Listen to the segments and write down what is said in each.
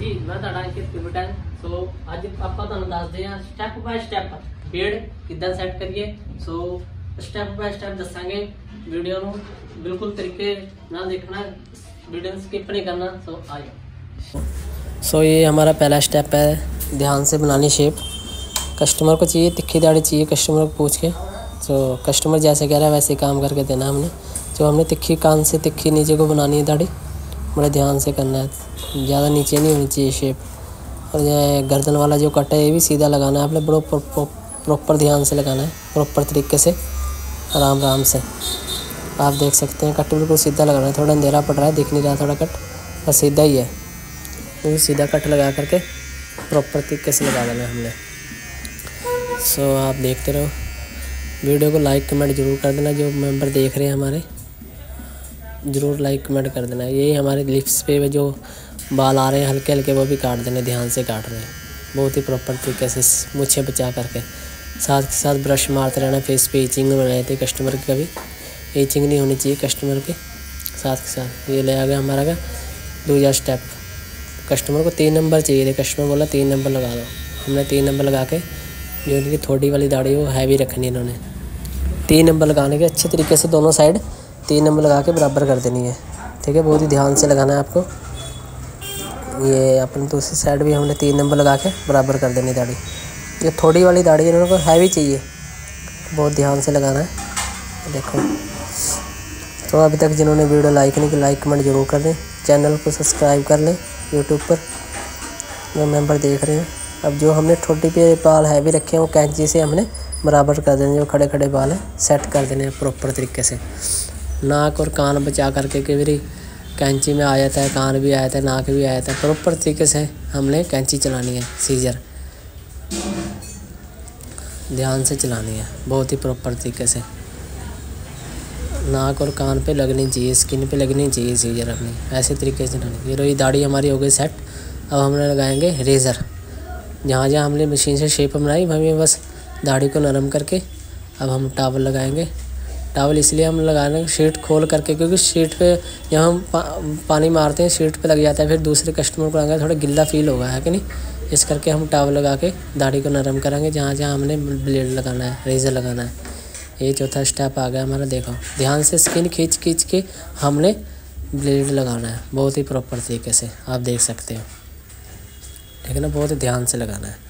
जी मैं ਤੁਹਾਡਾ ਅੰਕਿਤ ਪਿਵਟਨ। ਸੋ ਅੱਜ ਆਪਾਂ ਤੁਹਾਨੂੰ ਦੱਸਦੇ ਹਾਂ ਸਟੈਪ ਬਾय ਸਟੈਪ ਬੀਡ ਕਿੱਦਾਂ ਸੈੱਟ ਕਰੀਏ। ਸੋ ਸਟੈਪ ਬਾय ਸਟੈਪ ਦੱਸਾਂਗੇ। वीडियो ਨੂੰ बिल्कुल तरीके ना देखना, वीडियो स्किप नहीं करना। सो आइए। सो ये हमारा पहला स्टेप है, ध्यान से बनानी शेप। कस्टमर को चाहिए तिखी दाढ़ी चाहिए, कस्टमर को पूछ के। तो कस्टमर जैसे कह रहा है वैसे काम करके देना हमने। जो हमने तिखी कान से तिखी नीचे को बनानी है दाढ़ी, बड़े ध्यान से करना है, ज़्यादा नीचे नहीं होनी चाहिए शेप। और ये गर्दन वाला जो कट है ये भी सीधा लगाना है आपने, बड़ो प्रॉपर ध्यान से लगाना है, प्रॉपर तरीके से आराम आराम से। आप देख सकते हैं कट बिल्कुल सीधा लगाना है। थोड़ा अंधेरा पड़ रहा है, दिख नहीं रहा थोड़ा कट, बस सीधा ही है। तो सीधा कट लगा करके प्रॉपर तरीके से लगा देना है हमने। सो आप देखते रहो, वीडियो को लाइक कमेंट ज़रूर कर देना। जो मेंबर देख रहे हैं हमारे, ज़रूर लाइक कमेंट कर देना। यही हमारे लिप्स पे जो बाल आ रहे हैं हल्के हल्के, वो भी काट देने, ध्यान से काट रहे हैं बहुत ही प्रॉपर तरीके से, मुझे बचा करके। साथ के साथ ब्रश मारते रहना। फेस पे ईचिंग हो रही थी कस्टमर की, कभी ईचिंग नहीं होनी चाहिए कस्टमर के। साथ के साथ ये ले आ गया हमारा का दूसरा स्टेप। कस्टमर को 3 नंबर चाहिए थे, कस्टमर बोला 3 नंबर लगा दो। हमने 3 नंबर लगा के, जो इनकी थोड़ी वाली दाढ़ी वो हैवी रखनी है इन्होंने। 3 नंबर लगाने के अच्छे तरीके से दोनों साइड 3 नंबर लगा के बराबर कर देनी है। ठीक है, बहुत ही ध्यान से लगाना है आपको। ये अपन दूसरी साइड भी हमने 3 नंबर लगा के बराबर कर देनी दाढ़ी। ये थोड़ी वाली दाढ़ी इन्होंने को हैवी चाहिए, बहुत ध्यान से लगाना है। देखो, तो अभी तक जिन्होंने वीडियो लाइक नहीं की, लाइक कमेंट जरूर कर दें। चैनल को सब्सक्राइब कर लें यूट्यूब पर, जो मेंबर देख रहे हैं। अब जो हमने ठोडी पे बाल हैवी रखे हैं वो कैंची से हमने बराबर कर देने। जो खड़े खड़े बाल हैं सेट कर देने हैं प्रॉपर तरीके से। नाक और कान बचा करके, कई बार कैंची में आ जाता है, कान भी आ जाता है, नाक भी आ जाता है। प्रॉपर तरीके से हमने कैंची चलानी है, सीजर ध्यान से चलानी है, बहुत ही प्रॉपर तरीके से। नाक और कान पे लगनी चाहिए, स्किन पे लगनी चाहिए सीजर अपनी, ऐसे तरीके से चलानी। ये रही दाढ़ी हमारी हो गई सेट। अब हमने लगाएंगे रेज़र। जहाँ जहाँ हमने मशीन से शेप बनाई वहीं बस दाढ़ी को नरम करके अब हम टावल लगाएंगे। टावल इसलिए हम लगा रहे हैं शीट खोल करके, क्योंकि शीट पे जब हम पानी मारते हैं शीट पे लग जाता है, फिर दूसरे कस्टमर को आएंगे थोड़ा गिल्ला फील होगा, है कि नहीं। इस करके हम टावल लगा के दाढ़ी को नरम करेंगे जहाँ जहाँ हमने ब्लेड लगाना है, रेज़र लगाना है। ये चौथा स्टेप आ गया हमारा। देखो, ध्यान से स्किन खींच के हमने ब्लेड लगाना है, बहुत ही प्रॉपर तरीके से। आप देख सकते हो, ठीक है ना, बहुत ही ध्यान से लगाना है,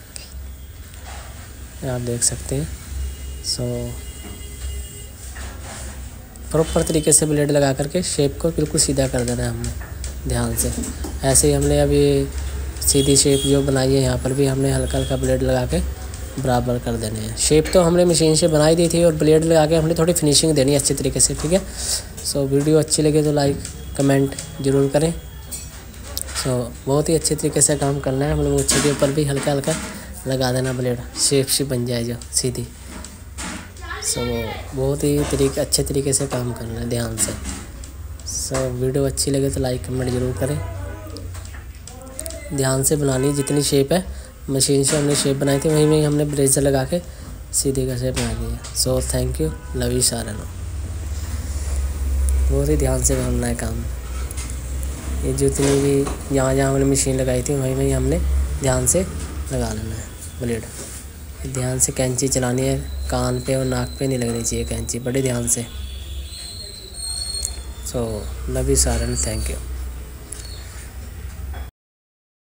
आप देख सकते हैं। सो प्रॉपर तरीके से ब्लेड लगा करके शेप को बिल्कुल सीधा कर देना है हमने, ध्यान से। ऐसे ही हमने अभी सीधी शेप जो बनाई है, यहाँ पर भी हमने हल्का हल्का ब्लेड लगा के बराबर कर देने हैं। शेप तो हमने मशीन से बनाई दी थी, और ब्लेड लगा के हमने थोड़ी फिनिशिंग देनी है अच्छे तरीके से। ठीक है, सो वीडियो अच्छी लगे तो लाइक कमेंट ज़रूर करें। सो बहुत ही अच्छे तरीके से काम करना है। हम लोग मूछे के ऊपर भी हल्का हल्का लगा देना ब्लेड, शेप से बन जाए जो सीधी। सो बहुत ही अच्छे तरीके से काम करना है ध्यान से। सो वीडियो अच्छी लगे तो लाइक कमेंट ज़रूर करें। ध्यान से बनानी, जितनी शेप है मशीन से हमने शेप बनाई थी वहीं में हमने ब्रेजर लगा के सीधे का शेप बना दिया। So thank you, love you Sara. बहुत ही ध्यान से करना है काम। ये जितनी भी जहाँ जहाँ हमने मशीन लगाई थी वहीं वहीं हमने ध्यान से लगा लेना है ब्लेड। ध्यान से कैंची चलानी है, कान पे और नाक पे नहीं लगनी चाहिए कैंची, बड़े ध्यान से। So love you Saran, thank you.